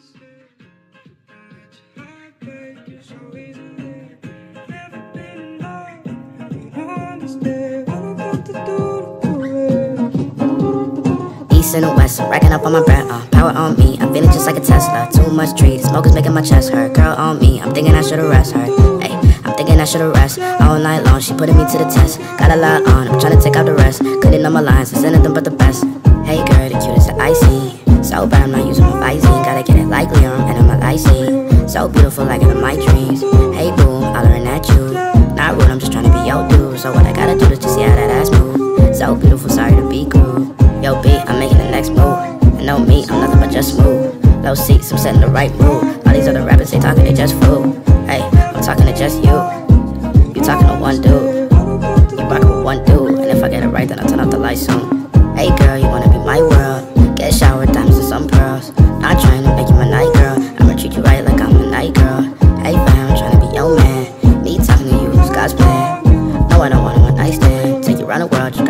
East and the west, I'm racking up on my bread, power on me, I'm feeling just like a Tesla. Too much tree, the smoke is making my chest hurt. Girl on me, I'm thinking I should've rest her. Hey, I'm thinking I should've rest all night long, she putting me to the test. Got a lot on, I'm trying to take out the rest. Couldn't know my lines, it's anything but the best. Hey girl, the cutest that I see. So bad I'm not using my Visine, gotta get it like Leon and I'm a Lysine. So beautiful like in my dreams. Hey boom, hollering at you. Not rude, I'm just trying to be your dude. So what I gotta do is just see how that ass move. So beautiful, sorry to be cruel. Yo B, I'm making the next move. And no me, I'm nothing but just smooth. Low seats, I'm setting the right mood. All these other rappers, they talking, they just fool. Hey, I'm talking to just you. You talking to one dude. You rockin' with one dude. And if I get it right, then I'll turn off the lights soon. Hey girl, you wanna be my world. Get a shower, diamonds and some pearls. Not trying to make you my night girl. I'ma treat you right like I'm a night girl. Hey fam, I'm trying to be your man. Me talking to you, who's God's plan. No, I don't want a one night stand. Take you around the world, just